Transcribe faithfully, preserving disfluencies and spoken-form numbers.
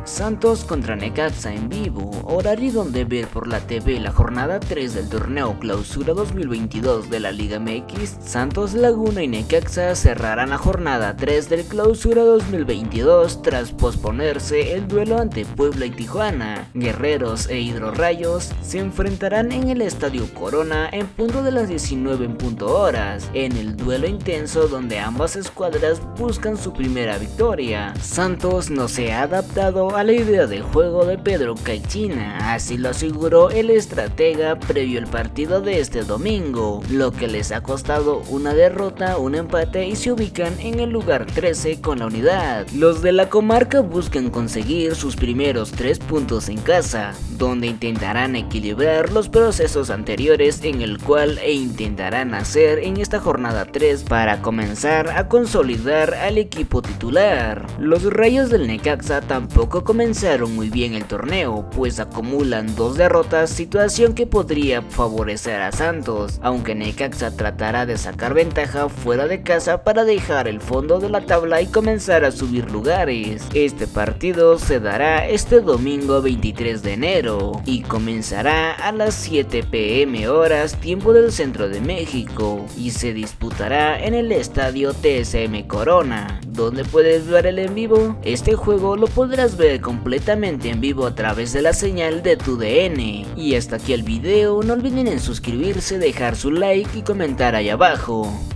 Santos contra Necaxa en vivo, horario donde ver por la T V la jornada tres del torneo Clausura dos mil veintidós de la Liga M X. Santos Laguna y Necaxa cerrarán la jornada tres del Clausura dos mil veintidós tras posponerse el duelo ante Puebla y Tijuana. Guerreros e Hidrorrayos se enfrentarán en el Estadio Corona en punto de las diecinueve en punto horas, en el duelo intenso donde ambas escuadras buscan su primera victoria. Santos no se ha adaptado a la idea de juego de Pedro Caixinha, así lo aseguró el estratega previo al partido de este domingo, lo que les ha costado una derrota, un empate y se ubican en el lugar trece con la unidad. Los de la comarca buscan conseguir sus primeros tres puntos en casa, donde intentarán equilibrar los procesos anteriores en el cual e intentarán hacer en esta jornada tres para comenzar a consolidar al equipo titular. Los Rayos del Necaxa tampoco comenzaron muy bien el torneo, pues acumulan dos derrotas, situación que podría favorecer a Santos, aunque Necaxa tratará de sacar ventaja fuera de casa para dejar el fondo de la tabla y comenzar a subir lugares. Este partido se dará este domingo veintitrés de enero y comenzará a las siete p m horas tiempo del centro de México y se disputará en el estadio T S M Corona, donde puedes ver el en vivo. Este juego lo podrás ver completamente en vivo a través de la señal de tu D N. Y hasta aquí el video, no olviden en suscribirse, dejar su like y comentar ahí abajo.